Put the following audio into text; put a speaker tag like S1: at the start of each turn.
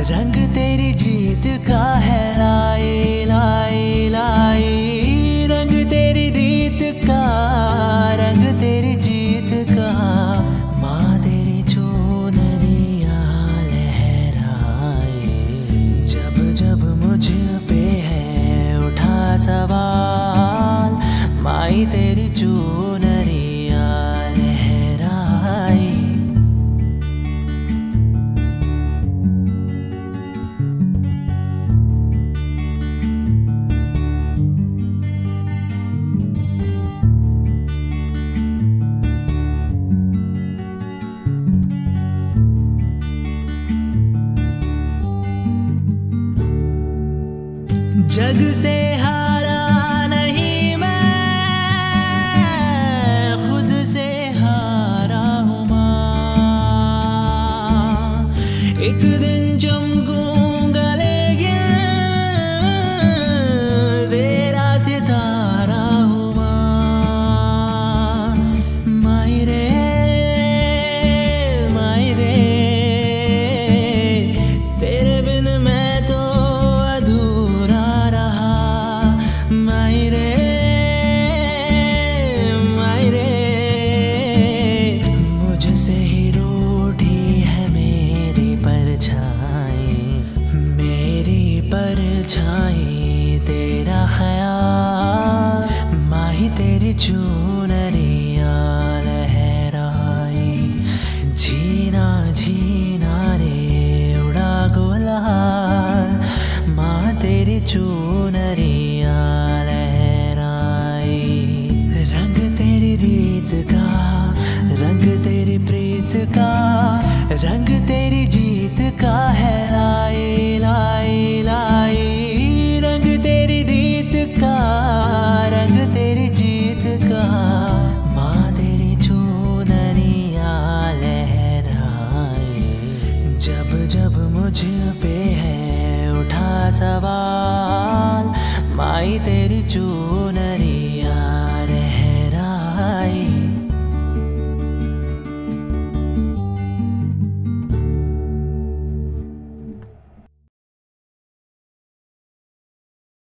S1: रंग तेरी जीत का है लाए लाए लाए, रंग तेरी रीत का, रंग तेरी जीत का। माँ तेरी चुनरिया लहराए, जब जब मुझ पे है उठा सवाल, माई तेरी चुनरिया लहराए। जग से हारा नहीं मैं, खुद से हारा हूँ माँ। एक दिन चमकूंगा लेकिन तेरा सितारा हूँ माँ। माई रे माई रे, तेरे बिन मैं तो अधूरा। माई रे माई रे, मुझसे ही रूठी है मेरी परछाई, मेरी परछाई तेरा ख्याल। माही तेरी चुनरिया लहराई, जीना जीना रे उड़ा गुलाल। माँ तेरी चुनरिया लहराई, रंग तेरी रीत का, रंग तेरी प्रीत का, रंग तेरी जीत का है लाए लाए लाए, रंग तेरी रीत का, रंग तेरी जीत का। माँ तेरी चुनरिया लहराए, जब जब मुझ पे है उठा सवाल, माई तेरी चुनरिया